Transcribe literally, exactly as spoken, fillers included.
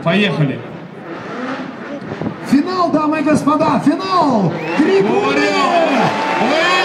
Поехали. Финал, дамы и господа, финал! Три пули!